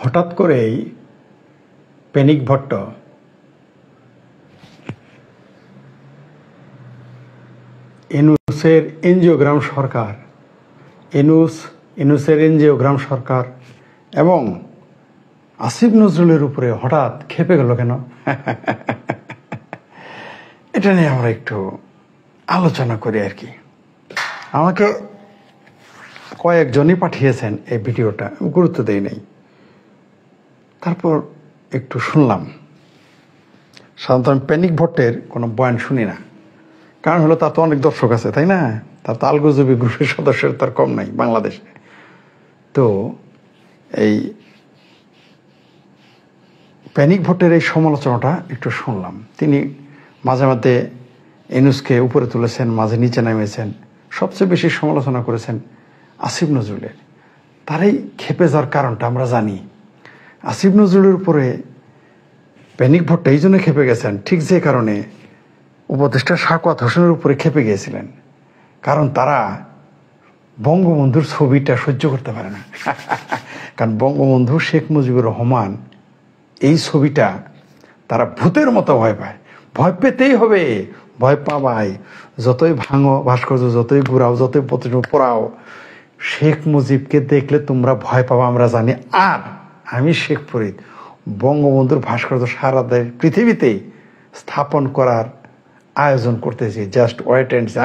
হঠাৎ করেই পেনিক ভট্ট ইউনূসের এনজিওগ্রাম সরকার ইউনূসের এনজিওগ্রাম সরকার এবং আসিফ নজরুলের উপরে হঠাৎ খেপে গেল কেন? এটা নিয়ে আমরা একটু আলোচনা করি আর কি। আমাকে কয়েকজনই পাঠিয়েছেন এই ভিডিওটা, গুরুত্ব দেই নাই। তারপর একটু শুনলাম। সাধারণত আমি পেনিক ভট্টের কোনো বয়ান শুনি না, কারণ হলো তার তো অনেক দর্শক আছে, তাই না? তার তো আলগজবি গ্রুপের সদস্যের তার কম নাই বাংলাদেশে। তো এই পেনিক ভট্টের এই সমালোচনাটা একটু শুনলাম। তিনি মাঝে মাঝে ইউনূসকে উপরে তুলেছেন, মাঝে নিচে নামিয়েছেন। সবচেয়ে বেশি সমালোচনা করেছেন আসিফ নজরুলের। তার এই খেপে যাওয়ার কারণটা আমরা জানি। আসিফ নজরুলের উপরে পেনিক ভট্ট এই জন্য খেপে গেছেন, ঠিক যে কারণে উপদেষ্টা সাখাওয়াত হোসেনের উপরে খেপে গিয়েছিলেন। কারণ তারা বঙ্গবন্ধুর ছবিটা সহ্য করতে পারে না। কারণ বঙ্গবন্ধু শেখ মুজিবুর রহমান এই ছবিটা তারা ভূতের মতো ভয় পায়। ভয় পেতেই হবে, ভয় পাবাই। যতই ভাঙো ভাস্কর্য, যতই ঘুরাও, যতই পড়াও, শেখ মুজিবকে দেখলে তোমরা ভয় পাবা, আমরা জানি। আর আমি শেখ ফরিদ বঙ্গবন্ধুর ভাস্কর্য সারা দেশ পৃথিবীতেই স্থাপন করার আয়োজন করতেছি। Just wait and see.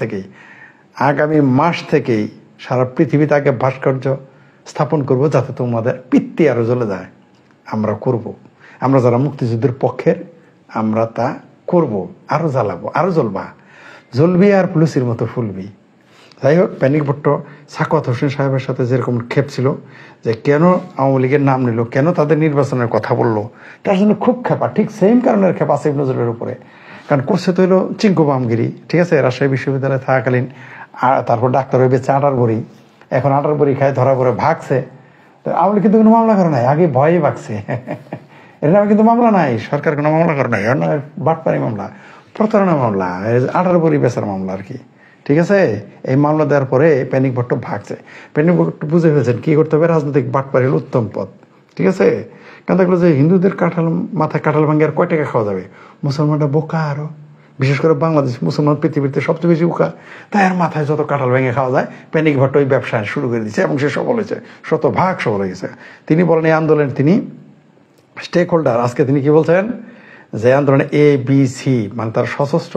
আগামী মাস থেকেই সারা পৃথিবীতে আগে ভাস্কর্য স্থাপন করব, যাতে তোমাদের পিত্তি আরো জ্বলে যায়। আমরা করব। আমরা যারা মুক্তিযুদ্ধের পক্ষের, আমরা তা করব। আরো জ্বালাবো, আরো জ্বলবি আর পুলিশের মতো ফুলবি। যাই হোক, পেনিক ভট্ট সাখাওয়াত হোসেন সাহেবের সাথে যেরকম ক্ষেপ ছিল যে কেন আওয়ামী লীগের নাম নিল, কেন তাদের নির্বাচনের কথা বললো, তার জন্য খুব খেপা। ঠিক সেম কারণের খেপা আসিফ নজরুলের উপরে। কারণ করছে তো হলো চিঙ্কু বামগিরি, ঠিক আছে? রাজশাহী বিশ্ববিদ্যালয়ে থাকাকালীন। আর তারপর ডাক্তার হয়ে বেঁচে 8 বড়ি, এখন 8 বড়ি খায়, ধরা পড়ে ভাগছে। তো আওয়ামী লীগ কিন্তু কোনো মামলা করে নাই, আগে ভয়ে ভাগছে। এর নামে কিন্তু মামলা নাই, সরকার কোনো মামলা করে নাই। বাটপারি মামলা, প্রতারণা মামলা, 8 বড়ি বেচার মামলা আর কি, ঠিক আছে? এই মামলা দেওয়ার পরে পেনিক ভট্ট ভাগছে। পেনিক ভট্ট বুঝে ফেলছেন কি করতে হবে, রাজনৈতিক বাটপারির উত্তম পথ, ঠিক আছে? কারণ দেখলো যে হিন্দুদের মাথায় কাঁঠাল ভাঙে আর কয় টাকা খাওয়া যাবে? মুসলমানরা বোকা আরো, বিশেষ করে বাংলাদেশ মুসলমান পৃথিবীতে সবচেয়ে বেশি বোকা। তাই আর মাথায় যত কাঁঠাল ভেঙে খাওয়া যায়, পেনিক ভট্ট ওই ব্যবসা শুরু করে দিচ্ছে এবং সে সফল হয়েছে, শতভাগ সফল হয়ে গেছে। তিনি বলেন এই আন্দোলন তিনি স্টেক হোল্ডার। আজকে তিনি কি বলছেন যে আন্দোলনে ABC মানে তার সশস্ত্র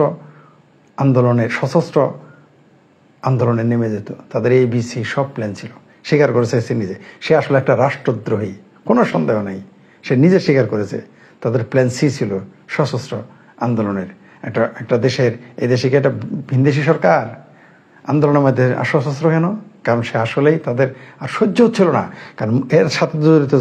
আন্দোলনে নেমে যেত, তাদের ABC সব প্ল্যান ছিল। স্বীকার করেছে সে নিজে, সে আসলে একটা রাষ্ট্রদ্রোহী, কোনো সন্দেহ নেই। সে নিজে স্বীকার করেছে তাদের প্ল্যান C ছিল সশস্ত্র আন্দোলনের। একটা দেশের, এই দেশে কি একটা ভিনদেশি সরকার আন্দোলনের মধ্যে সশস্ত্র কেন? কারণ সে আসলেই তাদের আর সহ্য হচ্ছিল না। কারণ এর সাথে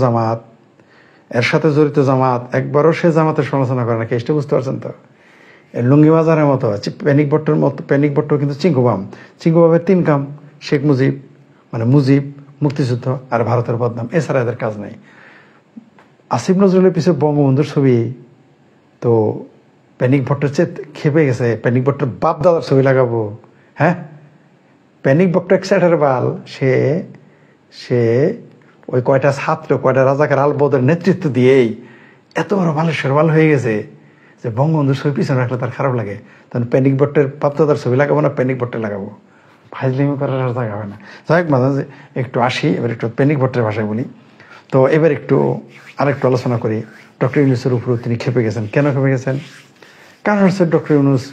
জড়িত জামাত একবারও সে জামাতের সমালোচনা করে না। কেসটা বুঝতে পারছেন তো? লুঙ্গি বাজারের মতো পেনিক ভট্ট কিন্তু চিঙ্কুবামের 3 কাম: শেখ মুজিব মানে মুক্তিযুদ্ধ আর ভারতের বদনাম, এছাড়া এদের কাজ নাই। আসিফ নজরুলের পিছনে বঙ্গবন্ধুর ছবি, তো পেনিক ভট্টের চেয়ে খেপে গেছে। পেনিক ভট্টের বাপ দাদার ছবি লাগাবো? হ্যাঁ, পেনিক ভট্ট এক্সাইটার বাল। সে ওই কয়টা ছাত্র, কয়টা রাজাকার আলবদের নেতৃত্ব দিয়েই এত বড় বালেশ্বর বাল হয়ে গেছে যে বঙ্গবন্ধুর ছবি পিছনে রাখলে তার খারাপ লাগে। তখন পেনিক ভট্টের বাপদাদার ছবি লাগাবো না, পেনিক ভট্টে লাগাবো? ফাইজলিমি করার আর জায়গা হবে না। যাই হোক, মাঝে মাঝে একটু আসি, এবার একটু পেনিক ভট্টের ভাষায় বলি। তো এবার আরেকটু আলোচনা করি। ডক্টর ইউনূসের উপর তিনি খেপে গেছেন। কেন খেপে গেছেন? কারণ হচ্ছে ডক্টর ইউনূস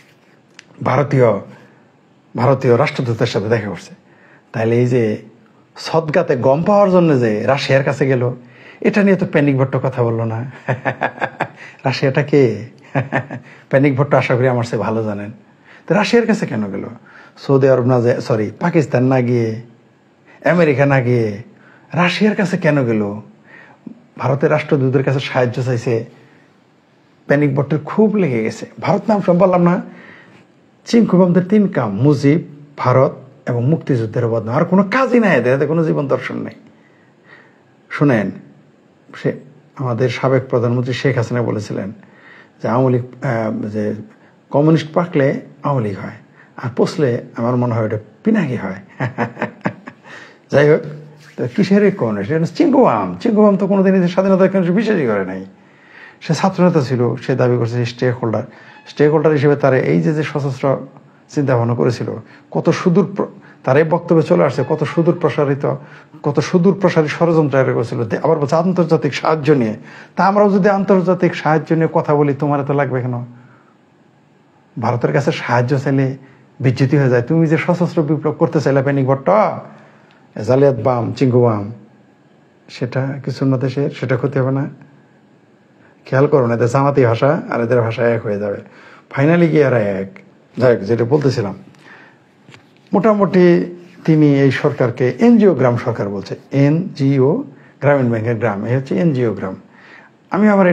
ভারতীয় রাষ্ট্রদূতের সাথে দেখা করছে। তাইলে এই যে সদগাতে গম পাওয়ার জন্য যে রাশিয়ার কাছে গেল, এটা নিয়ে তো পেনিক ভট্ট কথা বললো না। রাশিয়াটা কে? পেনিক ভট্ট আশা করি আমার চেয়ে ভালো জানেন। তো রাশিয়ার কাছে কেন গেল? সৌদি আরব না যায়, সরি পাকিস্তান না গিয়ে, আমেরিকা না গিয়ে রাশিয়ার কাছে কেন গেল? ভারতের রাষ্ট্রদূতের কাছে সাহায্য চাইছে। পেনিক ভট্টের খুব লেগে গেছে। ভারত নাম সব বললাম না, চিঙ্কুবামদের 3 কাম: মুজিব, ভারত এবং মুক্তিযুদ্ধের বদনাম। আর কোনো কাজই নাই এদের, কোনো জীবন দর্শন নেই। শুনেন, সে আমাদের সাবেক প্রধানমন্ত্রী শেখ হাসিনা বলেছিলেন যে আওয়ামী লীগ, যে কমিউনিস্ট পাকলে আওয়ামী লীগ হয়, আর পচলে আমার মনে হয় ওটা পিনাকি হয়। যাই হোক, তো কিসের কমিউনিস্ট? চিঙ্গুয়াম তো কোনোদিন স্বাধীনতা বিশ্বাসই করে নাই। সে ছাত্রনেতা ছিল, সে দাবি করছে স্টেক হোল্ডার হিসেবে তার এই যে সশস্ত্র চিন্তা ভাবনা করেছিল, কত সুদূর তার এই বক্তব্যে চলে আসছে, কত সুদূর প্রসারী ষড়যন্ত্র করেছিল। আবার বলছে আন্তর্জাতিক সাহায্য নিয়ে। তা আমরাও যদি আন্তর্জাতিক সাহায্য নিয়ে কথা বলি, তোমার তো লাগবে কেন? ভারতের কাছে সাহায্য চাইলে বিচ্যুতি হয়ে যায়। তুমি যে সশস্ত্র বিপ্লব করতে চাইলে প্যানিক ভট্ট, জালিয়াত বাম, চিঙ্গুবাম, সেটা কিছু না দেশের, সেটা ক্ষতি হবে না? খেয়াল করো না, এদের জামাতি ভাষা আর এদের ভাষা এক হয়ে যাবে ফাইনালি গিয়ে এরা এক। যাই, যেটা বলতেছিলাম, মোটামুটি তিনি এই সরকারকে এনজিও গ্রাম সরকার বলছে। এনজিও, গ্রামীণ ব্যাংকের গ্রাম, এই হচ্ছে এনজিও গ্রাম। আমি আবার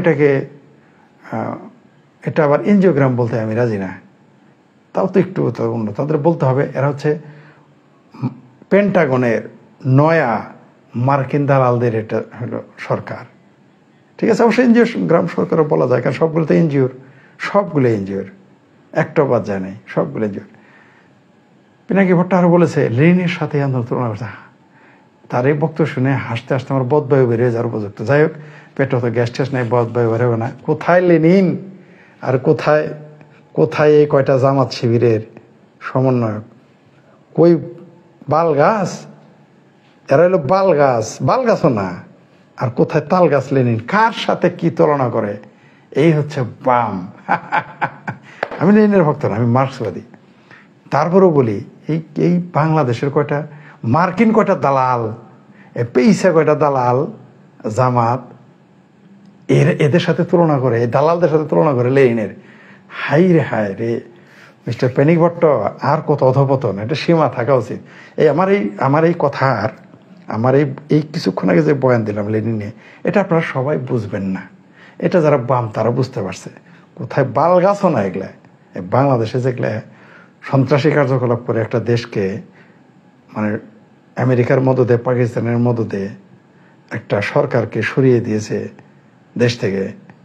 এটা আবার এনজিও গ্রাম বলতে আমি রাজি না। তাও তো একটু অন্য, তাদের বলতে হবে এরা হচ্ছে পেন্টাগনের নয়া মার্কিন দালালদের এটা হলো সরকার। ঠিক আছে, অবশ্যই এনজিও গ্রাম সরকারও বলা যায়, কারণ সবগুলো তো সবগুলো এনজিওর, একটা বাদ যায় নাই, সবগুলো এনজিওর। পিনাকি ভট্ট আরো বলেছে লেনিনের সাথে আন্দোলন তুলনা করছে। তার এই বক্তব্য শুনে হাসতে হাসতে আমার বদবায়ু বেরিয়ে যাওয়ার উপযুক্ত। যাই হোক, পেটে তো গ্যাস ট্যাস নাই, বদবায়ু বেরোবে না। কোথায় লেনিন আর কোথায় এই কয়টা জামাত শিবিরের সমন্বয়ক? কই বাল গাছ? এরা হলো বাল গাছও না। আর কোথায় তাল গাছ লেনিন? কার সাথে কি তুলনা করে? এই হচ্ছে বাম। আমি লেনিনের ভক্ত না, আমি মার্ক্সবাদী। তারপরেও বলি এই বাংলাদেশের মার্কিন কয়টা দালাল, পেইসা কয়টা দালাল জামাত, এদের সাথে তুলনা করে, এই দালালদের সাথে তুলনা করে লেনিনের। হাই রে মিস্টার প্যানিক ভট্ট, আর কত অধপতন, এটা সীমা থাকা উচিত। আমার এই কথার, এই কিছুক্ষণ আগে যে বয়ান দিলাম লেনিনে, এটা আপনারা সবাই বুঝবেন না। এটা যারা বাম তারা বুঝতে পারছে। কোথায় বাল গাছও না এগুলা। বাংলাদেশে যেগুলা সন্ত্রাসী কার্যকলাপ করে একটা দেশকে, মানে আমেরিকার মদদে, পাকিস্তানের মদদে একটা সরকারকে সরিয়ে দিয়েছে দেশ থেকে,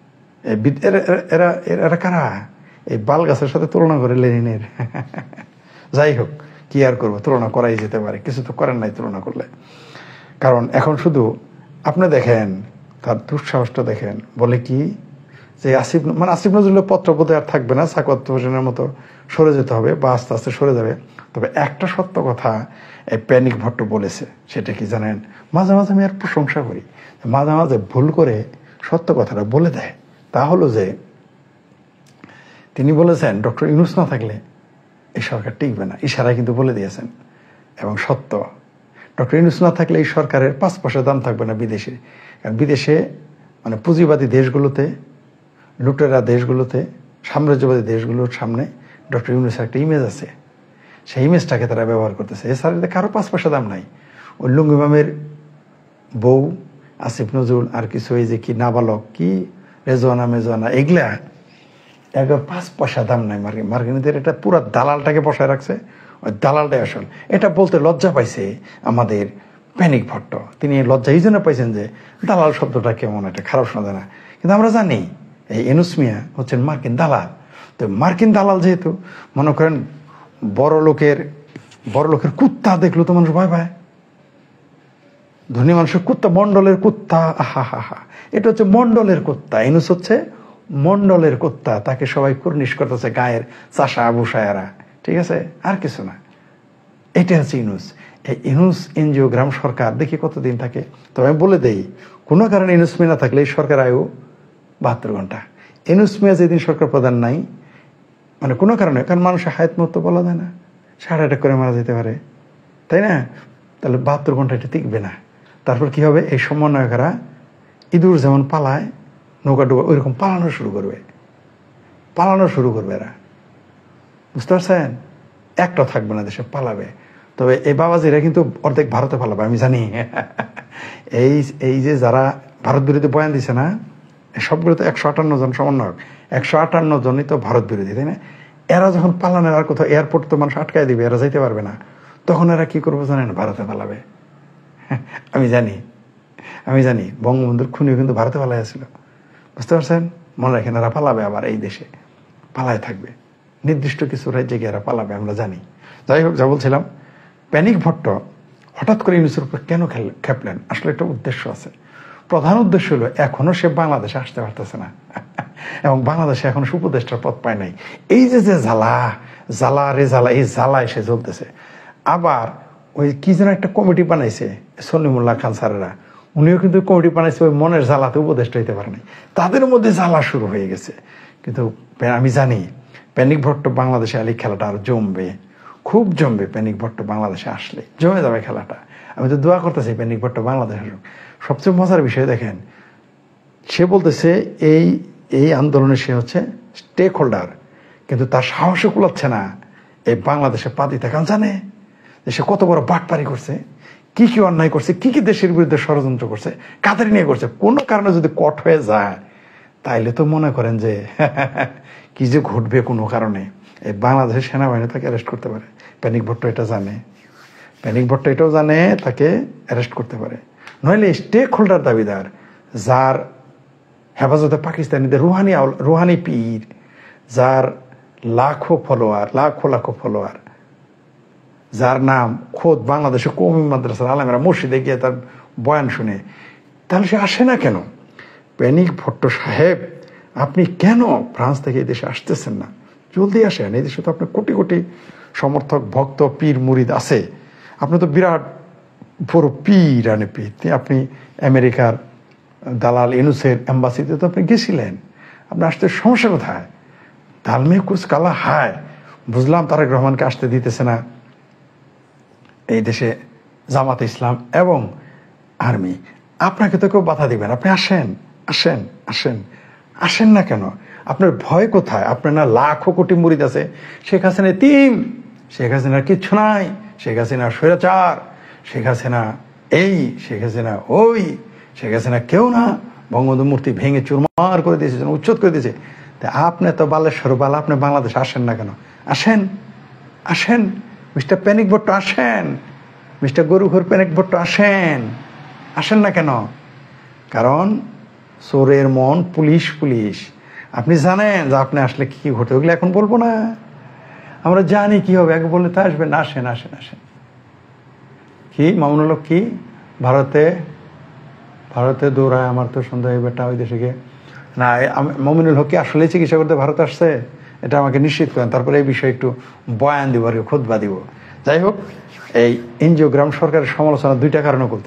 এরা কারা? এই বাল গাছের সাথে তুলনা করে লেনিনের। যাই হোক, কি আর করবো, তুলনা করাই যেতে পারে, কিছু তো করেন নাই তুলনা করলে। কারণ এখন শুধু আপনি দেখেন, তার দুঃসাহসটা দেখেন, বলে কি যে আসিফ নজরুলের পত্র বোধহয় আর থাকবে না, সাকওয়াত হোসেনের মতো সরে যেতে হবে, বা আস্তে আস্তে সরে যাবে। তবে একটা সত্য কথা এই প্যানিক ভট্ট বলেছে, সেটা কি জানেন? মাঝে মাঝে আমি আর প্রশংসা করি, মাঝে মাঝে ভুল করে সত্য কথাটা বলে দেয়। তা হলো যে তিনি বলেছেন ডক্টর ইউনূস না থাকলে এই সরকার টিকবে না, ইশারায় কিন্তু বলে দিয়েছেন, এবং সত্য। ডক্টর ইউনূস না থাকলে এই সরকারের 5 পয়সা দাম থাকবে না বিদেশে। কারণ বিদেশে, মানে পুঁজিবাদী দেশগুলোতে, লুটেরা দেশগুলোতে, সাম্রাজ্যবাদী দেশগুলোর সামনে ডক্টর ইউনূসের একটা ইমেজ আছে, সেই ইমেজটাকে তারা ব্যবহার করতেছে। এছাড়া কারো 5 পয়সা দাম নাই। ওই লুঙ্গি মামের বউ, আসিফ নজরুল, আর কিছু এই যে কি নাবালক, কি রেজওয়ানা মেজওয়ানা, এগুলা একবার 5 পয়সা দাম নাই। মার্কিনীদের এটা পুরো দালালটাকে বসায় রাখছে, ওই দালালটাই আসল। এটা বলতে লজ্জা পাইছে আমাদের প্যানিক ভট্ট। তিনি লজ্জা এই জন্য পাইছেন যে দালাল শব্দটা কেমন, একটা খারাপ শোনা যায় না। কিন্তু আমরা জানি এই ইউনূস মিয়া হচ্ছেন মার্কিন দালাল। তো মার্কিন দালাল যেহেতু, মনে করেন বড় লোকের কুত্তা দেখলো তো মানুষ ভয় পায়। ধনী মানুষের কুত্তা, মন্ডলের কুত্তা, আহা, এটা হচ্ছে মন্ডলের কুত্তা। ইউনূস হচ্ছে মন্ডলের কুত্তা, তাকে সবাই কুর্নিশ করতেছে, গায়ের চাষা বুসায়ারা, ঠিক আছে, আর কিছু না। এটা হচ্ছে ইউনূস। এই ইউনূস এনজিও গ্রাম সরকার দেখি কতদিন থাকে। তবে আমি বলে দেই, কোনো কারণে ইউনূস মিয়া না থাকলে এই সরকার আয়ু 72 ঘন্টা। ইউনূস মিয়া যেদিন সরকার প্রধান নাই, মানে কোনো কারণে, কারণ মানুষের হায়াত মতো বলা যায় না, হার্ট অ্যাটাক করে মারা যেতে পারে, তাই না? তাহলে 72 ঘন্টা এটা টিকবে না। তারপর কি হবে? এই সমন্বয়করা ইঁদুর যেমন পালায়, নৌকা ডুবা, ওইরকম পালানো শুরু করবে এরা। বুঝতে পারছেন? একটা থাকবে না, দেশে পালাবে। তবে এই বাবাজিরা কিন্তু অর্ধেক ভারতে পালাবে, আমি জানি। এই যে যারা ভারত বিরোধী বয়ান দিছে না, সবগুলো তো 158 জন সমন্বয়ক, 158 জনই তো ভারত বিরোধী, তাই না? এরা যখন পালানোর, আর কোথাও এয়ারপোর্ট তো মানুষ আটকায় দিবে, এরা যাইতে পারবে না, তখন এরা কি করবে জানেন? ভারতে পালাবে। আমি জানি বঙ্গবন্ধুর খুনিও কিন্তু ভারতে পালাই আসছিল। বুঝতে পারছেন? মনে রাখেন, এরা পালাবে, আবার এই দেশে পালায় থাকবে, নির্দিষ্ট কিছু রাজ্যে গিয়ে এরা পালাবে, আমরা জানি। যাই হোক, যা বলছিলাম, প্যানিক ভট্ট হঠাৎ করে ইউনূসের উপর কেন খেপলেন? আসলে একটা উদ্দেশ্য আছে। প্রধান উদ্দেশ্য হলো এখনো সে বাংলাদেশে আসতে পারতেছে না এবং বাংলাদেশে এখনো উপদেষ্টার পদ পায় নাই। এই যে জ্বালা জ্বালা রে জ্বালা, এই জ্বালায় সে চলতেছে। আবার ওই কি যেন একটা কমিটি বানাইছে সলিমুল্লাহ খান স্যারেরা, উনিও কিন্তু কমিটি বানাইছে ওই মনের জ্বালাতে উপদেষ্টা হইতে পারে নাই। তাদের মধ্যে জ্বালা শুরু হয়ে গেছে। কিন্তু আমি জানি প্যানিক ভট্ট বাংলাদেশে আলী খেলাটা আরো জমবে, খুব জমবে। প্যানিক ভট্ট বাংলাদেশে আসলে জমে যাবে খেলাটা। আমি তো দোয়া করতেছি প্যানিক ভট্ট বাংলাদেশ আসুক। সবচেয়ে মজার বিষয় দেখেন, সে বলতেছে এই আন্দোলনে সে হচ্ছে স্টেক হোল্ডার, কিন্তু তার সাহসে কুলাচ্ছে না এই বাংলাদেশে পা দিতে। কারণ জানে যে সে কত বড় বাটপারি করছে, কি কি অন্যায় করছে, কি কি দেশের বিরুদ্ধে ষড়যন্ত্র করছে, কাদের নিয়ে করছে। কোনো কারণে যদি কট হয়ে যায় তাইলে তো মনে করেন যে কি যে ঘটবে কোনো কারণে। এই বাংলাদেশের সেনাবাহিনী তাকে অ্যারেস্ট করতে পারে। প্যানিক ভট্ট এটা জানে, প্যানিক ভট্ট এটাও জানে তাকে অ্যারেস্ট করতে পারে। নইলে স্টেক হোল্ডার দাবিদার, যার হেফাজতে পাকিস্তানিদের রুহানি পীর, যার লাখো ফলোয়ার, যার নাম খোদ বাংলাদেশে কওমি মাদ্রাসার আলেমেরা মসজিদে গিয়ে তার বয়ান শুনে, তাহলে সে আসে না কেন? প্যানিক ভট্ট সাহেব, আপনি কেন ফ্রান্স থেকে এই দেশে আসতেছেন না? জলদি আসেন। এই দেশে তো আপনার কোটি কোটি সমর্থক, ভক্ত, পীর মুরিদ আছে। আপনি তো বিরাট বড় পীর আনে পীর। আপনি আমেরিকার দালাল ইউনূসের এম্বাসিতে তো আপনি গেছিলেন। আপনি আসতে সমস্যা কোথায়? দালমে কুছ কালা হায়। বুঝলাম তারেক রহমানকে আসতে দিতেছে না এই দেশে জামাতে ইসলাম এবং আর্মি, আপনাকে তো কেউ বাধা দিবেন। আপনি আসেন আসেন আসেন আসেন না কেন? আপনার ভয় কোথায়? আপনার না লাখো কোটি মুরিদ আছে। শেখ হাসিনা তিন, শেখ হাসিনার কিচ্ছু নাই, শেখ হাসিনা স্বৈরাচার, শেখ হাসিনা এই, শেখ হাসিনা ওই, শেখ হাসিনা কেউ না। বঙ্গবন্ধু মূর্তি ভেঙে চুরমার করে দিয়েছে, উচ্ছেদ করে দিয়েছে। তা আপনি তো বালেশ্বর বালা, আপনি বাংলাদেশ আসেন না কেন? আসেন আসেন মিস্টার প্যানিক ভট্ট, আসেন মিস্টার গরুঘর প্যানিক ভট্ট, আসেন না কেন? কারণ চোরের মন পুলিশ। আপনি জানেন যে আপনি আসলে কি কি ঘটে, ওগুলো এখন বলবো না। আমরা জানি কি হবে, আগে বললে তো আসবেন না। আসেন আসেন আসেন। কি মামুনুল হক কি ভারতে দৌড়ায়? আমার তো সন্দেহ বেটা ওই দেশে গিয়ে না। মামুনুল হক কি আসলে চিকিৎসা করতে ভারত আসছে? এটা আমাকে নিশ্চিত করেন, তারপরে এই বিষয়ে একটু বয়ান দিব আর খুতবা দিব। যাই হোক, এই এনজিওগ্রাম সরকারের সমালোচনা দুইটা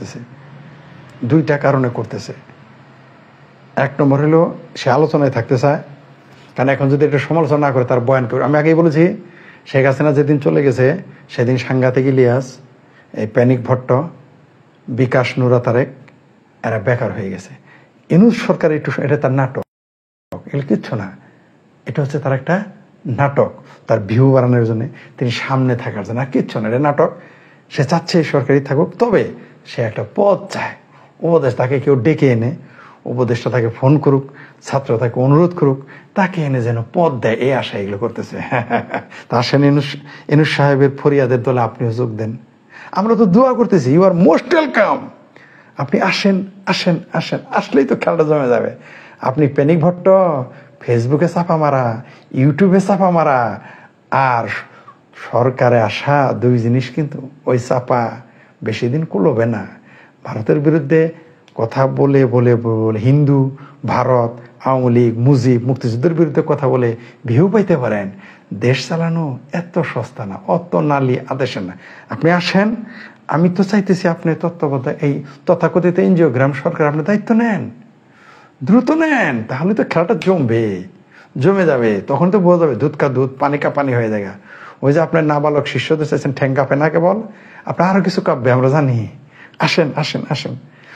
কারণে করতেছে। এক নম্বর হলো সে আলোচনায় থাকতে চায়, কারণ এখন যদি এটা সমালোচনা না করে তার বয়ান করে। আমি আগেই বলেছি, শেখ হাসিনা যেদিন চলে গেছে সেদিন সাংঘাতিক ইলিয়াস, এই প্যানিক ভট্ট, বিকাশ নুরা তারেক এরা বেকার হয়ে গেছে। ইউনূস সরকার এটা তার নাটক, এগুলো কিচ্ছু না। এটা হচ্ছে তার একটা নাটক, তার ভিউ বাড়ানোর জন্য, তিনি সামনে থাকার জন্য, আর কিচ্ছু না। এটা নাটক। সে চাচ্ছে সরকারি থাকুক, তবে সে একটা পদ চায়। উপদেশ তাকে কেউ ডেকে এনে, উপদেশটা তাকে ফোন করুক, ছাত্র তাকে অনুরোধ করুক, তাকে এনে যেন পদ দেয়, এই আশা এগুলো করতেছে। তা আসেন ইউনূস সাহেবের ফরিয়াদের দলে আপনিও যোগ দেন। আমরা তো দোয়া করতেছি, ইউ আর মোস্ট ওয়েলকাম। আপনি আসেন আসেন আসেন, আসলেই তো খেলাটা জমে যাবে। আপনি প্যানিক ভট্ট ফেসবুকে চাপা মারা, ইউটিউবে চাপা মারা আর সরকারে আসা দুই জিনিস কিন্তু ওই চাপা বেশি দিন কুলোবে না। ভারতের বিরুদ্ধে কথা বলে হিন্দু, ভারত, আওয়ামী লীগ, মুজিব, মুক্তিযুদ্ধের বিরুদ্ধে কথা বলে ভিউ পাইতে পারেন। দেশ চালানো এত সস্তা না, অত নালি আদেশে না। আপনি আসেন। আমি তো চাইতেছি আপনি এই তথাকথিত এনজিওগ্রাম সরকার আপনি দায়িত্ব নেন, দ্রুত নেন, তাহলে তো খেলাটা জমে যাবে। তখন তো বোঝা যাবে দুধ কা দুধ, পানি কা পানি হয়ে যাবে। ওই যে আপনার নাবালক শিষ্যদের চাইছেন ঠ্যাং কাঁপে না কেবল, আপনার আরো কিছু কাঁপবে, আমরা জানি। আসেন আসেন আসেন,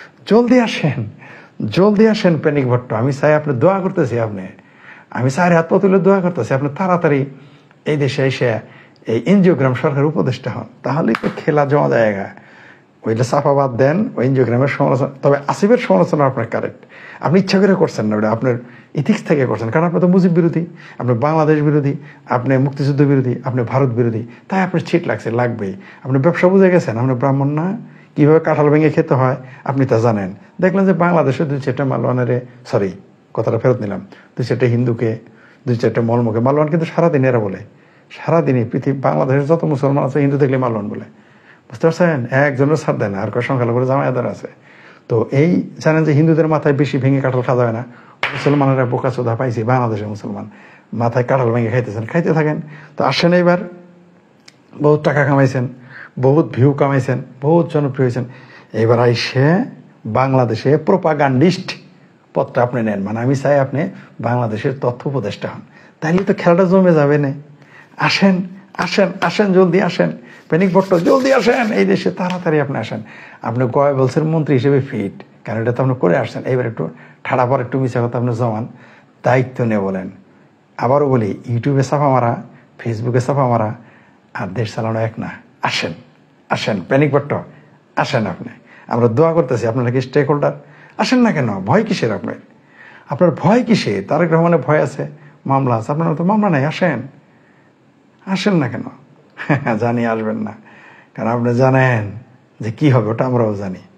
জলদি আসেন প্যানিক ভট্ট। আমি চাই আপনি দোয়া করতেছি, আমি চাই হাত পা তুলে দোয়া করতেছি আপনি তাড়াতাড়ি এই দেশে এসে এই এনজিওগ্রাম সরকার উপদেষ্টা হন, তাহলেই তো খেলা জমা জায়গা। ওইটা চাপাবাদ দেন, ওই এনজিওগ্রামের সমালোচনা। তবে আসিফের সমালোচনা আপনার কারেক্ট, আপনি ইচ্ছা করে করছেন না, ওটা আপনার ইথিক্স থেকে করছেন। কারণ আপনি তো মুজিব বিরোধী, আপনি বাংলাদেশ বিরোধী, আপনি মুক্তিযুদ্ধ বিরোধী, আপনি ভারত বিরোধী, তাই আপনার ছিট লাগবেই। আপনি ব্যবসা বুঝে গেছেন, আপনি ব্রাহ্মণ না, কিভাবে কাঁঠাল ভেঙে খেতে হয় আপনি তা জানেন। দেখলেন যে বাংলাদেশে দুই চারটা কথাটা ফেরত নিলাম, দুই চারটা হিন্দুকে, দুই চারটা মলমুখে, মালওয়ান কিন্তু সারাদিন এরা বলে, সারাদিনই বাংলাদেশের যত মুসলমান আছে হিন্দু দেখলে মালওয়ান বলে। বুঝতে পারছেন? একজনের ছাড় দেয় না, আর কয় সংখ্যালঘুর জামায়াতের আছে। তো এই জানেন যে হিন্দুদের মাথায় বেশি ভেঙে কাঁঠাল খাওয়া যাবে না। মুসলমানেরা বোকা চোদা পাইছি, বাংলাদেশের মুসলমান মাথায় কাঁঠাল ভেঙে খাইতেছেন, খাইতে থাকেন। তো আসেন, এবার বহুত টাকা কামাইছেন, বহুত ভিউ কামাইছেন, বহুত জনপ্রিয় হয়েছেন। এবার আইসে বাংলাদেশে প্রোপাগান্ডিস্ট পদটা আপনি নেন। মানে আমি চাই আপনি বাংলাদেশের তথ্য উপদেষ্টা হন, তাইলে তো খেলাটা জমে যাবে না। আসেন আসেন আসেন, জলদি আসেন, পেনিক ভট্ট জলদি আসেন এই দেশে, তাড়াতাড়ি আপনি আসেন। আপনি গয়েবলসের মন্ত্রী হিসেবে ফিট, কারণ এটা তো আপনি করে আসছেন। এবার একটু ঠাড়া পর একটু মিশা কথা আপনি জমান, দায়িত্ব নিয়ে বলেন। আবারও বলি, ইউটিউবে চাপা মারা, ফেসবুকে চাপা মারা আর দেশ চালানো এক না। আসেন আসেন প্যানিক ভট্ট, আসেন আপনি। আমরা দোয়া করতেছি, আপনারা কি স্টেক হোল্ডার, আসেন না কেন? ভয় কিসের আপনার? আপনার ভয় কিসে? তারেক রহমানের ভয় আছে, মামলা আছে, আপনার তো মামলা নাই। আসেন, আসেন না কেন? জানি আসবেন না, কারণ আপনি জানেন যে কি হবে, ওটা আমরাও জানি।